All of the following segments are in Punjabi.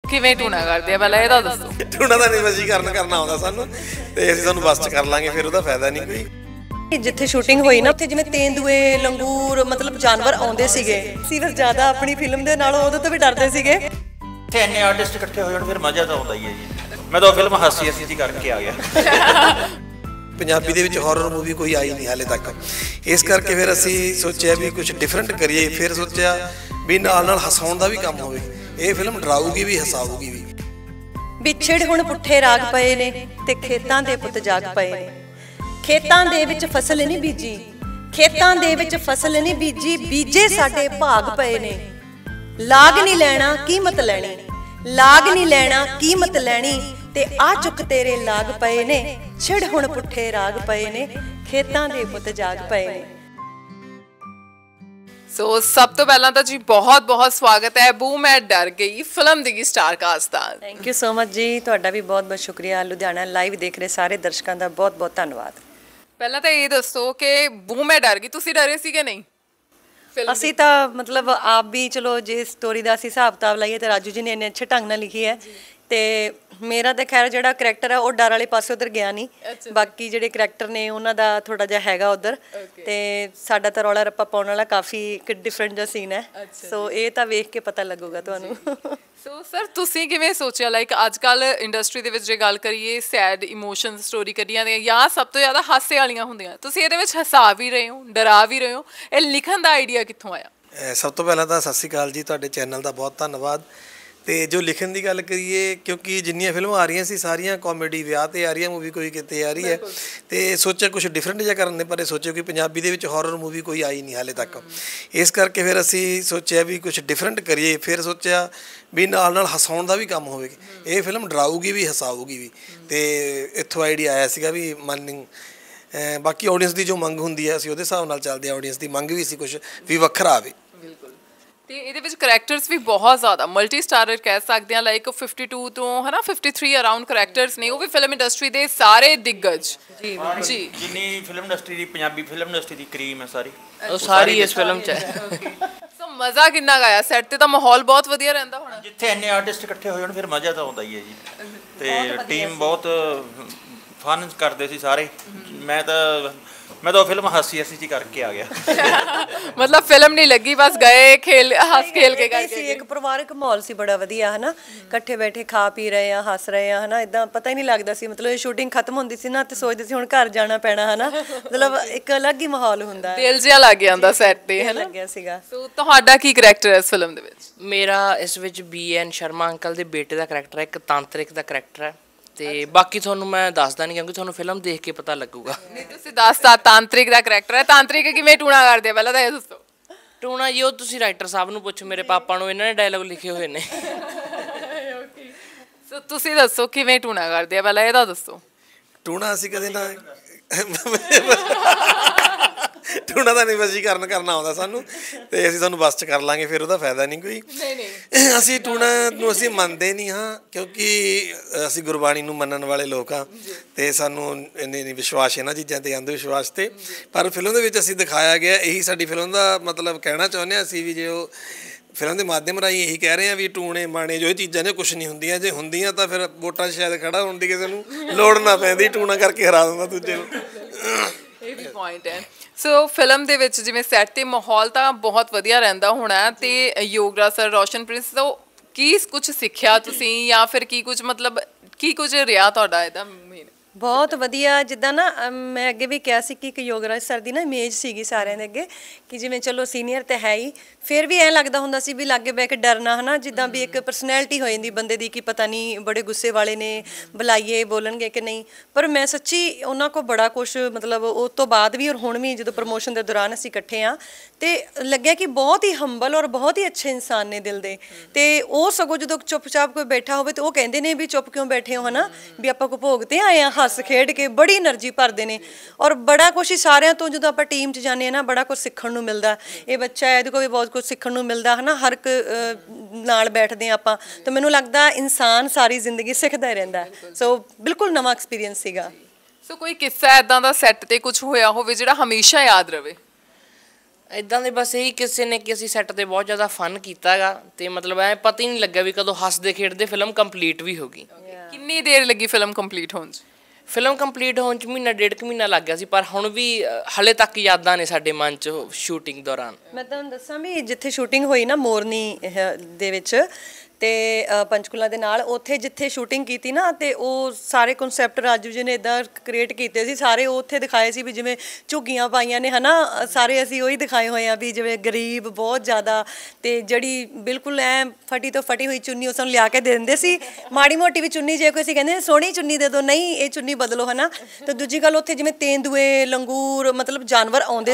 ਕਿਵੇਂ ਟੂਣਾ ਕਰਦੇ ਆ ਪਹਿਲਾਂ ਇਹਦਾ ਦੱਸੋ। ਟੂਣਾ ਦਾ ਨਹੀਂ ਵਸ਼ੀਕਰਨ ਕਰਨਾ ਆਉਂਦਾ ਸਾਨੂੰ ਤੇ ਅਸੀਂ ਤੁਹਾਨੂੰ ਬਸ ਚ ਕਰ ਲਾਂਗੇ, ਫਿਰ ਉਹਦਾ ਫਾਇਦਾ ਨਹੀਂ ਕੋਈ। ਜਿੱਥੇ ਸ਼ੂਟਿੰਗ ਹੋਈ ਨਾ ਉੱਥੇ ਜਿਵੇਂ ਤੇਂਦੂਏ ਲੰਗੂਰ ਮਤਲਬ ਜਾਨਵਰ ਆਉਂਦੇ ਸੀਗੇ, ਅਸੀਂ ਫਿਰ ਜ਼ਿਆਦਾ ਆਪਣੀ ਫਿਲਮ ਦੇ ਨਾਲੋਂ ਉਹਦੇ ਤੋਂ ਵੀ ਡਰਦੇ ਸੀਗੇ। ਇੱਥੇ ਇੰਨੇ ਆਰਟਿਸਟ ਇਕੱਠੇ ਹੋ ਜਾਣ ਫਿਰ ਮਜ਼ਾ ਤਾਂ ਆਉਂਦਾ ਹੀ ਹੈ ਜੀ। ਮੈਂ ਤਾਂ ਫਿਲਮ ਹਾਸੀ ਅਸੀਂ ਕਰਕੇ ਆ ਗਿਆ। ਪੰਜਾਬੀ ਦੇ ਵਿੱਚ ਹੌਰਰ ਮੂਵੀ ਕੋਈ ਆਈ ਨਹੀਂ ਹਾਲੇ ਤੱਕ, ਇਸ ਕਰਕੇ ਫਿਰ ਅਸੀਂ ਸੋਚਿਆ ਵੀ ਕੁਝ ਡਿਫਰੈਂਟ ਕਰੀਏ। ਫਿਰ ਸੋਚਿਆ ਵੀ ਨਾਲ ਨਾਲ ਹਸਾਉਣ ਦਾ ਵੀ ਕੰਮ ਹੋਵੇ। ਇਹ ਫਿਲਮ ਡਰਾਊਗੀ ਵੀ ਹਸਾਊਗੀ ਵੀ। ਵਿਛੜ ਹੁਣ ਪੁੱਠੇ ਰਾਗ ਪਏ ਨੇ ਤੇ ਖੇਤਾਂ ਦੇ ਪੁੱਤ ਜਾਗ ਪਏ ਨੇ। ਖੇਤਾਂ ਦੇ ਵਿੱਚ ਫਸਲ ਨਹੀਂ ਬੀਜੀ, ਖੇਤਾਂ ਦੇ ਵਿੱਚ ਫਸਲ ਨਹੀਂ ਬੀਜੀ, ਬੀਜੇ ਸਾਡੇ ਭਾਗ ਪਏ ਨੇ। ਲਾਗ ਨਹੀਂ ਲੈਣਾ ਕੀਮਤ ਲੈਣੀ, ਲਾਗ ਨਹੀਂ ਲੈਣਾ ਕੀਮਤ ਲੈਣੀ, ਤੇ ਆ ਚੁੱਕ ਤੇਰੇ ਲਾਗ ਪਏ ਨੇ। ਛਿੜ ਹੁਣ ਪੁੱਠੇ ਰਾਗ ਪਏ ਨੇ, ਖੇਤਾਂ ਦੇ ਪੁੱਤ ਜਾਗ ਪਏ ਨੇ। ਸੋ ਸਭ ਤੋਂ ਪਹਿਲਾਂ ਤਾਂ ਜੀ ਬਹੁਤ ਬਹੁਤ ਸਵਾਗਤ ਹੈ ਬੂ ਮੈਂ ਡਰ ਗਈ ਫਿਲਮ ਦੀ ਸਟਾਰ ਕਾਸਟ ਦਾ। ਥੈਂਕ ਯੂ ਸੋ ਮਚ ਜੀ, ਤੁਹਾਡਾ ਵੀ ਬਹੁਤ ਬਹੁਤ ਸ਼ੁਕਰੀਆ। ਲੁਧਿਆਣਾ ਲਾਈਵ ਦੇਖ ਰਹੇ ਸਾਰੇ ਦਰਸ਼ਕਾਂ ਦਾ ਬਹੁਤ ਬਹੁਤ ਧੰਨਵਾਦ। ਪਹਿਲਾਂ ਤਾਂ ਇਹ ਦੱਸੋ ਕਿ ਬੂ ਮੈਂ ਡਰ ਗਈ ਤੁਸੀਂ ਡਰੇ ਸੀ ਕਿ ਨਹੀਂ? ਅਸੀਂ ਤਾਂ ਮਤਲਬ ਆਪ ਵੀ ਚਲੋ ਜੇ ਸਟੋਰੀ ਦਾ ਅਸੀਂ ਹਿਸਾਬ ਕਿਤਾਬ ਲਾਈਏ ਤਾਂ ਰਾਜੂ ਜੀ ਨੇ ਇੰਨੇ ਅੱਛੇ ਢੰਗ ਨਾਲ ਲਿਖੀ ਹੈ, ਤੇ ਮੇਰਾ ਤਾਂ ਖੈਰ ਜਿਹੜਾ ਕਰੈਕਟਰ ਹੈ ਉਹ ਡਰ ਵਾਲੇ ਪਾਸੇ ਉਧਰ ਗਿਆ ਨਹੀਂ। ਬਾਕੀ ਜਿਹੜੇ ਕਰੈਕਟਰ ਨੇ ਉਹਨਾਂ ਦਾ ਥੋੜਾ ਜਿਹਾ ਹੈਗਾ ਉਧਰ, ਤੇ ਸਾਡਾ ਤਾਂ ਰੌਲਾ ਰੱਪਾ ਪਾਉਣ ਵਾਲਾ ਕਾਫੀ ਇੱਕ ਡਿਫਰੈਂਟ ਜਿਹਾ ਸੀਨ ਹੈ। ਸੋ ਇਹ ਤਾਂ ਵੇਖ ਕੇ ਪਤਾ ਲੱਗੂਗਾ ਤੁਹਾਨੂੰ। ਸੋ ਸਰ ਤੁਸੀਂ ਕਿਵੇਂ ਸੋਚਿਆ ਲਾਈਕ ਅੱਜ ਕੱਲ ਇੰਡਸਟਰੀ ਦੇ ਵਿੱਚ ਜੇ ਗੱਲ ਕਰੀਏ ਸੈਡ ਇਮੋਸ਼ਨ ਸਟੋਰੀ ਕੱਢੀਆਂ ਦੀਆਂ ਜਾਂ ਸਭ ਤੋਂ ਜ਼ਿਆਦਾ ਹਾਸੇ ਵਾਲੀਆਂ ਹੁੰਦੀਆਂ, ਤੁਸੀਂ ਇਹਦੇ ਵਿੱਚ ਹਸਾ ਵੀ ਰਹੇ ਹੋ ਡਰਾ ਵੀ ਰਹੇ ਹੋ, ਇਹ ਲਿਖਣ ਦਾ ਆਈਡੀਆ ਕਿੱਥੋਂ ਆਇਆ? ਸਭ ਤੋਂ ਪਹਿਲਾਂ ਤਾਂ ਸਤਿ ਸ਼੍ਰੀ ਅਕਾਲ ਜੀ, ਤੁਹਾਡੇ ਚੈਨਲ ਦਾ ਬਹੁਤ ਧੰਨਵਾਦ। ਤੇ ਜੋ ਲਿਖਣ ਦੀ ਗੱਲ ਕਰੀਏ, ਕਿਉਂਕਿ ਜਿੰਨੀਆਂ ਫਿਲਮਾਂ ਆ ਰਹੀਆਂ ਸੀ ਸਾਰੀਆਂ ਕਾਮੇਡੀ ਵਿਆਹ ਤੇ ਆ ਰਹੀਆਂ, ਮੂਵੀ ਕੋਈ ਕਿਤੇ ਆ ਰਹੀ ਹੈ, ਤੇ ਸੋਚਿਆ ਕੁਝ ਡਿਫਰੈਂਟ ਜਿਹਾ ਕਰਨ ਦੇ ਬਾਰੇ ਸੋਚਿਆ ਕਿ ਪੰਜਾਬੀ ਦੇ ਵਿੱਚ ਹੌਰਰ ਮੂਵੀ ਕੋਈ ਆਈ ਨਹੀਂ ਹਾਲੇ ਤੱਕ, ਇਸ ਕਰਕੇ ਫਿਰ ਅਸੀਂ ਸੋਚਿਆ ਵੀ ਕੁਝ ਡਿਫਰੈਂਟ ਕਰੀਏ। ਫਿਰ ਸੋਚਿਆ ਵੀ ਨਾਲ ਨਾਲ ਹਸਾਉਣ ਦਾ ਵੀ ਕੰਮ ਹੋਵੇ। ਇਹ ਫਿਲਮ ਡਰਾਊਗੀ ਵੀ ਹਸਾਊਗੀ ਵੀ, ਤੇ ਇੱਥੋਂ ਆਈਡੀਆ ਆਇਆ ਸੀਗਾ ਵੀ ਮਾਰਨਿੰਗ ਬਾਕੀ ਆਡੀਅנס ਦੀ ਜੋ ਮੰਗ ਹੁੰਦੀ ਹੈ ਅਸੀਂ ਉਹਦੇ ਹਿਸਾਬ ਨਾਲ ਚੱਲਦੇ ਹਾਂ। ਆਡੀਅנס ਦੀ ਮੰਗ ਵੀ ਸੀ ਕੁਝ ਵੀ ਵੱਖਰਾ ਆਵੇ। ਤੇ ਇਹਦੇ ਵਿੱਚ ਕਰੈਕਟਰਸ ਵੀ ਬਹੁਤ ਜ਼ਿਆਦਾ ਮਲਟੀ ਸਟਾਰਰ ਕਹਿ ਸਕਦੇ ਹਾਂ, ਲਾਈਕ 52 ਤੋਂ ਹੈ ਨਾ 53 ਅਰਾਊਂਡ ਕਰੈਕਟਰਸ ਨੇ, ਉਹ ਵੀ ਫਿਲਮ ਇੰਡਸਟਰੀ ਦੇ ਸਾਰੇ ਦਿੱਗਜ ਜੀ। ਜਿੰਨੀ ਫਿਲਮ ਇੰਡਸਟਰੀ ਦੀ ਪੰਜਾਬੀ ਫਿਲਮ ਇੰਡਸਟਰੀ ਦੀ ਕਰੀਮ ਹੈ ਸਾਰੀ, ਉਹ ਸਾਰੀ ਇਸ ਫਿਲਮ 'ਚ ਹੈ। ਸੋ ਮਜ਼ਾ ਕਿੰਨਾ ਆਇਆ ਸੈੱਟ ਤੇ? ਤਾਂ ਮਾਹੌਲ ਬਹੁਤ ਵਧੀਆ ਰਹਿੰਦਾ ਹੋਣਾ। ਜਿੱਥੇ ਇੰਨੇ ਆਰਟਿਸਟ ਇਕੱਠੇ ਹੋ ਜਾਣ ਫਿਰ ਮਜ਼ਾ ਤਾਂ ਆਉਂਦਾ ਹੀ ਹੈ ਜੀ। ਤੇ ਟੀਮ ਬਹੁਤ ਫਨ ਕਰਦੇ ਸੀ ਸਾਰੇ। ਮੈਂ ਤਾਂ ਫਿਲਮ ਹਾਸੀ ਅਸੀਂ ਕਰਕੇ ਆ ਗਿਆ। ਮਤਲਬ ਫਿਲਮ ਨਹੀਂ ਲੱਗੀ, ਬਸ ਗਏ ਖੇਲ ਹੱਸ ਖੇਲ ਕੇ ਗਏ ਸੀ। ਇੱਕ ਪਰਿਵਾਰਕ ਮਾਹੌਲ ਸੀ ਬੜਾ ਵਧੀਆ, ਹਨਾ ਇਕੱਠੇ ਬੈਠੇ ਖਾ ਪੀ ਰਹੇ ਆ, ਹੱਸ ਰਹੇ ਆ, ਹਨਾ ਇਦਾਂ ਪਤਾ ਹੀ ਨਹੀਂ ਲੱਗਦਾ ਸੀ। ਮਤਲਬ ਇਹ ਸ਼ੂਟਿੰਗ ਖਤਮ ਹੁੰਦੀ ਸੀ ਨਾ ਤੇ ਸੋਚਦੇ ਸੀ ਹੁਣ ਘਰ ਜਾਣਾ ਪੈਣਾ, ਹਨਾ ਮਤਲਬ ਇੱਕ ਅਲੱਗ ਹੀ ਮਾਹੌਲ ਹੁੰਦਾ, ਦਿਲ ਜਿਹਾ ਲੱਗ ਜਾਂਦਾ ਸੈੱਟ ਤੇ, ਹਨਾ ਲੱਗਿਆ ਸੀਗਾ। ਸੋ ਤੁਹਾਡਾ ਕੀ ਕਰੈਕਟਰ ਹੈ ਇਸ ਫਿਲਮ ਦੇ ਵਿੱਚ? ਮੇਰਾ ਇਸ ਵਿੱਚ BN ਸ਼ਰਮਾ ਅੰਕਲ ਦੇ ਬੇਟੇ ਦਾ ਕਰੈਕਟਰ ਹੈ, ਇੱਕ ਤਾਂਤਰਿਕ ਦਾ ਕਰੈਕਟਰ ਹੈ, ਤੇ ਬਾਕੀ ਤੁਹਾਨੂੰ ਮੈਂ ਦੱਸਦਾ ਨਹੀਂ ਕਿਉਂਕਿ ਤੁਹਾਨੂੰ ਫਿਲਮ ਦੇਖ ਕੇ ਪਤਾ ਲੱਗੂਗਾ। ਨਹੀਂ ਤੁਸੀਂ ਦੱਸਤਾ ਤਾਂਤਰਿਕ ਦਾ ਕਰੈਕਟਰ ਹੈ, ਤਾਂਤਰਿਕ ਕਿਵੇਂ ਟੂਣਾ ਕਰਦੇ ਆ ਪਹਿਲਾਂ ਤਾਂ ਇਹ ਦੱਸੋ। ਟੂਣਾ ਜੀ ਉਹ ਤੁਸੀਂ ਰਾਈਟਰ ਸਾਹਿਬ ਨੂੰ ਪੁੱਛੋ, ਮੇਰੇ ਪਾਪਾ ਨੂੰ, ਇਹਨਾਂ ਨੇ ਡਾਇਲੋਗ ਲਿਖੇ ਹੋਏ ਨੇ। ਸੋ ਤੁਸੀਂ ਦੱਸੋ ਕਿਵੇਂ ਟੂਣਾ ਕਰਦੇ ਆ ਪਹਿਲਾਂ ਇਹਦਾ ਦੱਸੋ। ਟੂਣਾ ਅਸੀਂ ਕਦੇ ਨਾ ਟੂਣਾ ਦਾ ਨਹੀਂ ਵਸ਼ੀਕਰਨ ਕਰਨਾ ਆਉਂਦਾ ਸਾਨੂੰ, ਤੇ ਅਸੀਂ ਤੁਹਾਨੂੰ ਬਸ ਚ ਕਰ ਲਾਂਗੇ, ਫਿਰ ਉਹਦਾ ਫਾਇਦਾ ਨਹੀਂ ਕੋਈ। ਅਸੀਂ ਟੂਣਾ ਨੂੰ ਅਸੀਂ ਮੰਨਦੇ ਨਹੀਂ ਹਾਂ, ਕਿਉਂਕਿ ਅਸੀਂ ਗੁਰਬਾਣੀ ਨੂੰ ਮੰਨਣ ਵਾਲੇ ਲੋਕ ਹਾਂ, ਤੇ ਸਾਨੂੰ ਇੰਨੇ ਨਹੀਂ ਵਿਸ਼ਵਾਸ ਇਹਨਾਂ ਚੀਜ਼ਾਂ ਤੇ, ਅੰਧ ਵਿਸ਼ਵਾਸ ਤੇ। ਪਰ ਫਿਲਮ ਦੇ ਵਿੱਚ ਅਸੀਂ ਦਿਖਾਇਆ ਗਿਆ, ਇਹੀ ਸਾਡੀ ਫਿਲਮ ਦਾ ਮਤਲਬ ਕਹਿਣਾ ਚਾਹੁੰਦੇ ਹਾਂ ਅਸੀਂ ਵੀ। ਜੇ ਉਹ ਫਿਲਮ ਦੇ ਮਾਧਿਅਮ ਰਾਹੀਂ ਇਹੀ ਕਹਿ ਰਹੇ ਹਾਂ ਵੀ ਟੂਣੇ ਮਾਣੇ ਜੋ ਇਹ ਚੀਜ਼ਾਂ ਨੇ ਕੁਛ ਨਹੀਂ ਹੁੰਦੀਆਂ, ਜੇ ਹੁੰਦੀਆਂ ਤਾਂ ਫਿਰ ਵੋਟਾਂ ਸ਼ਾਇਦ ਖੜਾ ਹੋਣ ਦੀ ਕਿਸੇ ਨੂੰ ਲੋੜ ਨਾ ਪੈਂਦੀ, ਟੂਣਾ ਕਰਕੇ ਹਰਾ ਦਿੰਦਾ ਦੂਜੇ ਨੂੰ। ਇਹ ਵੀ ਪੁਆਇੰਟ ਹੈ। ਸੋ ਫਿਲਮ ਦੇ ਵਿੱਚ ਜਿਵੇਂ ਸੈੱਟ ਤੇ ਮਾਹੌਲ ਤਾਂ ਬਹੁਤ ਵਧੀਆ ਰਹਿੰਦਾ ਹੋਣਾ, ਤੇ ਯੋਗਰਾਜ ਸਰ, ਰੋਸ਼ਨ ਪ੍ਰਿੰਸ ਤੋਂ ਕੀ ਕੁਝ ਸਿੱਖਿਆ ਤੁਸੀਂ ਜਾਂ ਫਿਰ ਕੀ ਕੁਝ ਮਤਲਬ ਕੀ ਕੁਝ ਰਿਹਾ ਤੁਹਾਡਾ ਇਹਦਾ ਮੇਨ? ਬਹੁਤ ਵਧੀਆ। ਜਿੱਦਾਂ ਨਾ ਮੈਂ ਅੱਗੇ ਵੀ ਕਿਹਾ ਸੀ ਕਿ ਇੱਕ ਯੋਗਰਾਜ ਸਰ ਦੀ ਨਾ ਇਮੇਜ ਸੀਗੀ ਸਾਰਿਆਂ ਦੇ ਅੱਗੇ, ਕਿ ਜਿਵੇਂ ਚਲੋ ਸੀਨੀਅਰ ਤਾਂ ਹੈ ਹੀ, ਫਿਰ ਵੀ ਐਂ ਲੱਗਦਾ ਹੁੰਦਾ ਸੀ ਵੀ ਲਾਗੇ ਬਹਿ ਕੇ ਡਰਨਾ, ਹੈ ਨਾ, ਜਿੱਦਾਂ ਵੀ ਇੱਕ ਪਰਸਨੈਲਿਟੀ ਹੋ ਜਾਂਦੀ ਬੰਦੇ ਦੀ ਕਿ ਪਤਾ ਨਹੀਂ ਬੜੇ ਗੁੱਸੇ ਵਾਲੇ ਨੇ, ਬੁਲਾਈਏ ਬੋਲਣਗੇ ਕਿ ਨਹੀਂ। ਪਰ ਮੈਂ ਸੱਚੀ ਉਹਨਾਂ ਕੋਲ ਬੜਾ ਕੁਛ ਮਤਲਬ ਉਸ ਤੋਂ ਬਾਅਦ ਵੀ ਔਰ ਹੁਣ ਵੀ ਜਦੋਂ ਪ੍ਰਮੋਸ਼ਨ ਦੇ ਦੌਰਾਨ ਅਸੀਂ ਇਕੱਠੇ ਹਾਂ, ਤੇ ਲੱਗਿਆ ਕਿ ਬਹੁਤ ਹੀ ਹੰਬਲ ਔਰ ਬਹੁਤ ਹੀ ਅੱਛੇ ਇਨਸਾਨ ਨੇ ਦਿਲ ਦੇ। ਤੇ ਉਹ ਸਗੋਂ ਜਦੋਂ ਚੁੱਪਚਾਪ ਕੋਈ ਬੈਠਾ ਹੋਵੇ ਤੇ ਉਹ ਕਹਿੰਦੇ ਨੇ ਵੀ ਚੁੱਪ ਕਿਉਂ ਬੈਠੇ ਹੋ, ਹੈ ਨਾ, ਵੀ ਆਪਾਂ ਕੋ ਭੋਗ ਤੇ ਆਏ ਹਾਂ। ਹੱਸ ਖੇਡ ਕੇ ਬੜੀ એનર્ਜੀ ਭਰਦੇ ਨੇ, ਔਰ ਬੜਾ ਕੁਛ ਹੀ ਸਾਰਿਆਂ ਤੋਂ ਜਦੋਂ ਆਪਾਂ ਟੀਮ 'ਚ ਜਾਂਦੇ ਹਾਂ ਨਾ ਬੜਾ ਕੁਛ ਸਿੱਖਣ ਨੂੰ ਮਿਲਦਾ। ਇਹ ਬੱਚਾ ਹੈ, ਇਹਦੇ ਕੋਲ ਵੀ ਬਹੁਤ ਕੁਛ ਸਿੱਖਣ ਨੂੰ ਮਿਲਦਾ, ਹੈ ਨਾ। ਹਰ ਇੱਕ ਨਾਲ ਬੈਠਦੇ ਹਾਂ ਆਪਾਂ, ਤਾਂ ਮੈਨੂੰ ਲੱਗਦਾ ਇਨਸਾਨ ਸਾਰੀ ਜ਼ਿੰਦਗੀ ਸਿੱਖਦਾ ਹੀ ਰਹਿੰਦਾ। ਸੋ ਬਿਲਕੁਲ ਨਵਾਂ ਐਕਸਪੀਰੀਅੰਸ ਸੀਗਾ। ਸੋ ਕੋਈ ਕਿੱਸਾ ਇੱਦਾਂ ਦਾ ਸੈੱਟ ਤੇ ਕੁਝ ਹੋਇਆ ਹੋਵੇ ਜਿਹੜਾ ਹਮੇਸ਼ਾ ਯਾਦ ਰਵੇ? ਇਦਾਂ ਦੇ ਬਸ ਇਹੀ ਕਿਸੇ ਨੇ ਕਿ ਅਸੀਂ ਸੈੱਟ ਤੇ ਬਹੁਤ ਜ਼ਿਆਦਾ ਫਨ ਕੀਤਾ ਹੈਗਾ ਤੇ ਮਤਲਬ ਐ ਪਤਾ ਹੀ ਨਹੀਂ ਲੱਗਾ ਵੀ ਕਦੋਂ ਹੱਸਦੇ ਖੇਡਦੇ ਫਿਲਮ ਕੰਪਲੀਟ ਵੀ ਹੋ ਗਈ। ਕਿੰਨੀ ਦੇਰ ਲੱਗੀ ਫਿਲਮ ਕੰਪਲੀਟ ਹੋਣ 'ਚ? ਫਿਲਮ ਕੰਪਲੀਟ ਹੋਣ 'ਚ ਮਹੀਨਾ ਡੇਢ ਕੁ ਮਹੀਨਾ ਲੱਗ ਗਿਆ ਸੀ, ਪਰ ਹੁਣ ਵੀ ਹਲੇ ਤੱਕ ਯਾਦਾਂ ਨੇ ਸਾਡੇ ਮਨ 'ਚ ਸ਼ੂਟਿੰਗ ਦੌਰਾਨ। ਮੈਂ ਤੁਹਾਨੂੰ ਦੱਸਾਂ ਵੀ ਜਿੱਥੇ ਸ਼ੂਟਿੰਗ ਹੋਈ ਨਾ ਮੋਰਨੀ ਦੇ ਵਿੱਚ ਤੇ ਪੰਚਕੂਲਾ ਦੇ ਨਾਲ, ਉੱਥੇ ਜਿੱਥੇ ਸ਼ੂਟਿੰਗ ਕੀਤੀ ਨਾ ਤੇ ਉਹ ਸਾਰੇ ਕਨਸੈਪਟ ਰਾਜੂ ਜੀ ਨੇ ਇਦਾਂ ਕ੍ਰੀਏਟ ਕੀਤੇ ਸੀ ਸਾਰੇ, ਉਹ ਉੱਥੇ ਦਿਖਾਏ ਸੀ ਵੀ ਜਿਵੇਂ ਝੁੱਗੀਆਂ ਪਾਈਆਂ ਨੇ ਹਨਾ, ਸਾਰੇ ਅਸੀਂ ਉਹੀ ਦਿਖਾਏ ਹੋਏ ਆ ਵੀ ਜਿਵੇਂ ਗਰੀਬ ਬਹੁਤ ਜ਼ਿਆਦਾ ਤੇ ਜਿਹੜੀ ਬਿਲਕੁਲ ਐ ਫਟੀ ਤੋਂ ਫਟੀ ਹੋਈ ਚੁੰਨੀ ਉਸ ਨੂੰ ਲਿਆ ਕੇ ਦੇ ਦਿੰਦੇ ਸੀ, ਮਾੜੀ ਮੋਟੀ ਵੀ ਚੁੰਨੀ ਜੇ ਕੋਈ ਅਸੀਂ ਕਹਿੰਦੇ ਸੋਹਣੀ ਚੁੰਨੀ ਦੇ ਦਿਓ, ਨਹੀਂ ਇਹ ਚੁੰਨੀ ਬਦਲੋ ਹਨਾ। ਤੇ ਦੂਜੀ ਗੱਲ ਉੱਥੇ ਜਿਵੇਂ ਤੇਂਦੂਏ ਲੰਗੂਰ ਮਤਲਬ ਜਾਨਵਰ ਆਉਂਦੇ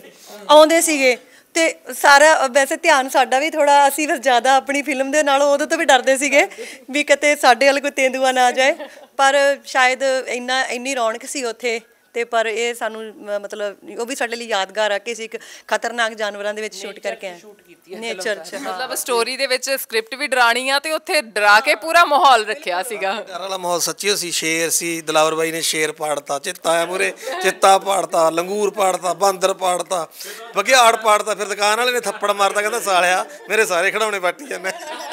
ਸੀਗੇ ਤੇ ਸਾਰਾ ਵੈਸੇ ਧਿਆਨ ਸਾਡਾ ਵੀ ਥੋੜਾ, ਅਸੀਂ ਬਸ ਜ਼ਿਆਦਾ ਆਪਣੀ ਫਿਲਮ ਦੇ ਨਾਲੋਂ ਉਹਦੇ ਤੋਂ ਵੀ ਡਰਦੇ ਸੀਗੇ ਵੀ ਕਿਤੇ ਸਾਡੇ ਵੱਲ ਕੋਈ ਤੇਂਦੂਆ ਨਾ ਆ ਜਾਏ, ਪਰ ਸ਼ਾਇਦ ਇੰਨੀ ਰੌਣਕ ਸੀ ਉੱਥੇ ਤੇ ਪਰ ਇਹ ਸਾਨੂੰ ਮਤਲਬ ਉਹ ਵੀ ਸਾਡੇ ਲਈ ਯਾਦਗਾਰ ਆ ਕਿ ਅਸੀਂ ਇੱਕ ਖਤਰਨਾਕ ਜਾਨਵਰਾਂ ਦੇ ਵਿੱਚ ਸ਼ੂਟ ਕਰਕੇ ਆਏ ਨੇਚਰ 'ਚ। ਮਤਲਬ ਸਟੋਰੀ ਦੇ ਵਿੱਚ ਸਕ੍ਰਿਪਟ ਵੀ ਡਰਾਣੀ ਆ ਤੇ ਉੱਥੇ ਡਰਾ ਕੇ ਪੂਰਾ ਮਾਹੌਲ ਰੱਖਿਆ ਸੀਗਾ। ਡਰ ਵਾਲਾ ਮਾਹੌਲ ਸੱਚੀ ਸੀ, ਸ਼ੇਰ ਸੀ, ਦਿਲਾਵਰ ਬਾਈ ਨੇ ਸ਼ੇਰ ਪਾੜਤਾ, ਚਿੱਤਾ ਆ ਮੂਰੇ ਚਿੱਤਾ ਪਾੜਤਾ, ਲੰਗੂਰ ਪਾੜਤਾ, ਬਾਂਦਰ ਪਾੜਤਾ, ਬਘਿਆੜ ਪਾੜਤਾ, ਫਿਰ ਦੁਕਾਨ ਵਾਲੇ ਨੇ ਥੱਪੜ ਮਾਰਤਾ ਕਹਿੰਦਾ ਸਾਲਿਆ ਮੇਰੇ ਸਾਰੇ ਖਿਡੌਣੇ ਪਾਟੀ ਜਾਂਦੇ।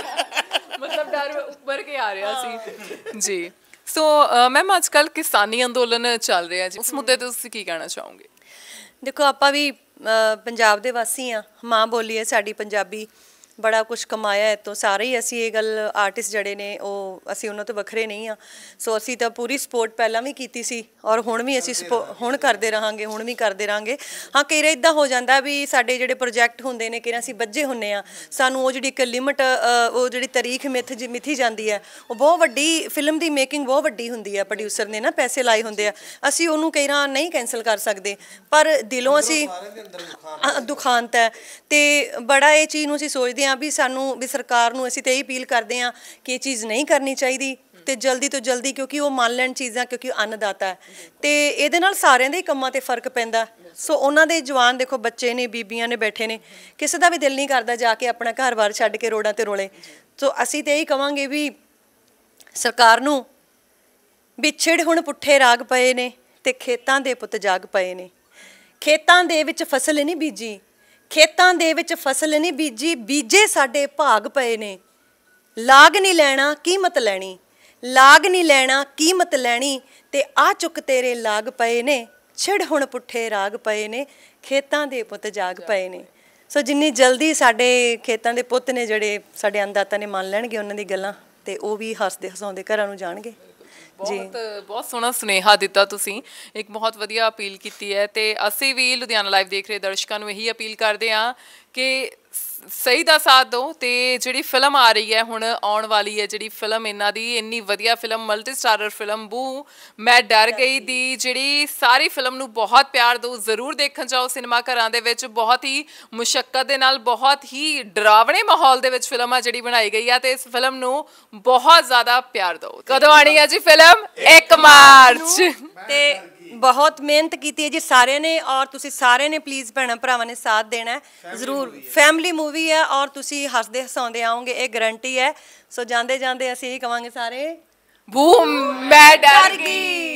ਮਤਲਬ ਡਰ ਉੱਭਰ ਕੇ ਆ ਰਿਹਾ ਸੀ ਜੀ। ਸੋ ਮੈਮ ਅੱਜ ਕੱਲ੍ਹ ਕਿਸਾਨੀ ਅੰਦੋਲਨ ਚੱਲ ਰਿਹਾ ਜੀ, ਉਸ ਮੁੱਦੇ ਤੇ ਤੁਸੀਂ ਕੀ ਕਹਿਣਾ ਚਾਹੋਗੇ? ਦੇਖੋ ਆਪਾਂ ਵੀ ਪੰਜਾਬ ਦੇ ਵਾਸੀ ਆ, ਮਾਂ ਬੋਲੀ ਹੈ ਸਾਡੀ ਪੰਜਾਬੀ, ਬੜਾ ਕੁਝ ਕਮਾਇਆ ਇੱਥੋਂ ਸਾਰੇ ਹੀ ਅਸੀਂ, ਇਹ ਗੱਲ ਆਰਟਿਸਟ ਜਿਹੜੇ ਨੇ ਉਹ ਅਸੀਂ ਉਹਨਾਂ ਤੋਂ ਵੱਖਰੇ ਨਹੀਂ ਆ। ਸੋ ਅਸੀਂ ਤਾਂ ਪੂਰੀ ਸਪੋਰਟ ਪਹਿਲਾਂ ਵੀ ਕੀਤੀ ਸੀ ਔਰ ਹੁਣ ਵੀ ਅਸੀਂ ਹੁਣ ਕਰਦੇ ਰਹਾਂਗੇ ਹਾਂ ਕਈ ਵਾਰ ਇੱਦਾਂ ਹੋ ਜਾਂਦਾ ਵੀ ਸਾਡੇ ਜਿਹੜੇ ਪ੍ਰੋਜੈਕਟ ਹੁੰਦੇ ਨੇ ਕਈ ਅਸੀਂ ਬੱਝੇ ਹੁੰਦੇ ਆ, ਸਾਨੂੰ ਉਹ ਜਿਹੜੀ ਇੱਕ ਲਿਮਟ ਉਹ ਜਿਹੜੀ ਤਾਰੀਖ ਮਿਥੀ ਜਾਂਦੀ ਹੈ, ਉਹ ਬਹੁਤ ਵੱਡੀ ਫਿਲਮ ਦੀ ਮੇਕਿੰਗ ਬਹੁਤ ਵੱਡੀ ਹੁੰਦੀ ਹੈ, ਪ੍ਰੋਡਿਊਸਰ ਨੇ ਨਾ ਪੈਸੇ ਲਾਏ ਹੁੰਦੇ ਆ, ਅਸੀਂ ਉਹਨੂੰ ਕਈ ਵਾਰ ਨਹੀਂ ਕੈਂਸਲ ਕਰ ਸਕਦੇ, ਪਰ ਦਿਲੋਂ ਅਸੀਂ ਦੁਖਾਂਤ ਹੈ ਤੇ ਬੜਾ ਇਹ ਚੀਜ਼ ਨੂੰ ਅਸੀਂ ਸੋਚਦੇ ਵੀ ਸਾਨੂੰ ਵੀ ਸਰਕਾਰ ਨੂੰ ਅਸੀਂ ਤੇ ਇਹ ਅਪੀਲ ਕਰਦੇ ਹਾਂ ਕਿ ਇਹ ਚੀਜ਼ ਨਹੀਂ ਕਰਨੀ ਚਾਹੀਦੀ ਤੇ ਜਲਦੀ ਤੋਂ ਜਲਦੀ, ਕਿਉਂਕਿ ਉਹ ਮੰਨ ਲੈਣ ਚੀਜ਼ਾਂ, ਕਿਉਂਕਿ ਅੰਨਦਾਤਾ ਹੈ ਤੇ ਇਹਦੇ ਨਾਲ ਸਾਰਿਆਂ ਦੇ ਕੰਮਾਂ ਤੇ ਫਰਕ ਪੈਂਦਾ। ਸੋ ਉਹਨਾਂ ਦੇ ਜਵਾਨ ਦੇਖੋ ਬੱਚੇ ਨੇ, ਬੀਬੀਆਂ ਨੇ ਬੈਠੇ ਨੇ, ਕਿਸੇ ਦਾ ਵੀ ਦਿਲ ਨਹੀਂ ਕਰਦਾ ਜਾ ਕੇ ਆਪਣਾ ਘਰ-ਬਾਰ ਛੱਡ ਕੇ ਰੋਡਾਂ ਤੇ ਰੋਲੇ। ਸੋ ਅਸੀਂ ਤੇ ਇਹੀ ਕਵਾਂਗੇ ਵੀ ਸਰਕਾਰ ਨੂੰ, ਵਿਛੜ ਹੁਣ ਪੁੱਠੇ ਰਾਗ ਪਏ ਨੇ ਤੇ ਖੇਤਾਂ ਦੇ ਪੁੱਤ ਜਾਗ ਪਏ ਨੇ, ਖੇਤਾਂ ਦੇ ਵਿੱਚ ਫਸਲ ਨਹੀਂ ਬੀਜੀ, ਖੇਤਾਂ ਦੇ ਵਿੱਚ ਫਸਲ ਨਹੀਂ ਬੀਜੀ, ਬੀਜੇ ਸਾਡੇ ਭਾਗ ਪਏ ਨੇ, ਲਾਗ ਨਹੀਂ ਲੈਣਾ ਕੀਮਤ ਲੈਣੀ, ਲਾਗ ਨਹੀਂ ਲੈਣਾ ਕੀਮਤ ਲੈਣੀ ਤੇ ਆ ਚੁੱਕ ਤੇਰੇ ਲਾਗ ਪਏ ਨੇ, ਛਿੜ ਹੁਣ ਪੁੱਠੇ ਰਾਗ ਪਏ ਨੇ, ਖੇਤਾਂ ਦੇ ਪੁੱਤ ਜਾਗ ਪਏ ਨੇ। ਸੋ ਜਿੰਨੀ ਜਲਦੀ ਸਾਡੇ ਖੇਤਾਂ ਦੇ ਪੁੱਤ ਨੇ ਜਿਹੜੇ ਸਾਡੇ ਅੰਨਦਾਤਾ ਨੇ ਮੰਨ ਲੈਣਗੇ ਉਹਨਾਂ ਦੀ ਗੱਲਾਂ ਤੇ ਉਹ ਵੀ ਹੱਸਦੇ ਹਸਾਉਂਦੇ ਘਰਾਂ ਨੂੰ ਜਾਣਗੇ। ਬਹੁਤ ਸੋਹਣਾ ਸੁਨੇਹਾ ਦਿੱਤਾ ਤੁਸੀਂ, ਇੱਕ ਬਹੁਤ ਵਧੀਆ ਅਪੀਲ ਕੀਤੀ ਹੈ ਤੇ ਅਸੀਂ ਵੀ ਲੁਧਿਆਣਾ ਲਾਈਵ ਦੇਖ ਰਹੇ ਦਰਸ਼ਕਾਂ ਨੂੰ ਇਹੀ ਅਪੀਲ ਕਰਦੇ ਹਾਂ ਕਿ ਸਹੀ ਦਾ ਸਾਥ ਦਿਓ ਤੇ ਜਿਹੜੀ ਫਿਲਮ ਆ ਰਹੀ ਹੈ ਹੁਣ ਆਉਣ ਵਾਲੀ ਹੈ ਜਿਹੜੀ ਫਿਲਮ ਇਹਨਾਂ ਦੀ ਇੰਨੀ ਵਧੀਆ ਫਿਲਮ ਮਲਟੀ ਸਟਾਰਰ ਫਿਲਮ ਬੂ ਮੈਂ ਡਰ ਗਈ ਦੀ ਜਿਹੜੀ ਸਾਰੀ ਫਿਲਮ ਨੂੰ ਬਹੁਤ ਪਿਆਰ ਦਿਓ, ਜ਼ਰੂਰ ਦੇਖਣ ਜਾਓ ਸਿਨੇਮਾ ਘਰਾਂ ਦੇ ਵਿੱਚ। ਬਹੁਤ ਹੀ ਮੁਸ਼ੱਕਤ ਦੇ ਨਾਲ ਬਹੁਤ ਹੀ ਡਰਾਵਣੇ ਮਾਹੌਲ ਦੇ ਵਿੱਚ ਫਿਲਮ ਆ ਜਿਹੜੀ ਬਣਾਈ ਗਈ ਆ ਤੇ ਇਸ ਫਿਲਮ ਨੂੰ ਬਹੁਤ ਜ਼ਿਆਦਾ ਪਿਆਰ ਦਿਓ। ਕਦੋਂ ਆਣੀ ਹੈ ਜੀ ਫਿਲਮ? 1 ਮਾਰਚ ਤੇ ਬਹੁਤ ਮਿਹਨਤ ਕੀਤੀ ਹੈ ਜੀ ਸਾਰਿਆਂ ਨੇ ਔਰ ਤੁਸੀਂ ਸਾਰਿਆਂ ਨੇ ਪਲੀਜ਼ ਭੈਣਾਂ ਭਰਾਵਾਂ ਨੇ ਸਾਥ ਦੇਣਾ ਜ਼ਰੂਰ। ਫੈਮਿਲੀ ਮੂਵੀ ਹੈ ਔਰ ਤੁਸੀਂ ਹੱਸਦੇ ਹਸਾਉਂਦੇ ਆਓਗੇ, ਇਹ ਗਾਰੰਟੀ ਹੈ। ਸੋ ਜਾਂਦੇ ਜਾਂਦੇ ਅਸੀਂ ਇਹੀ ਕਵਾਂਗੇ ਸਾਰੇ, ਬੂ ਮੈਂ ਡਰ ਗਈ।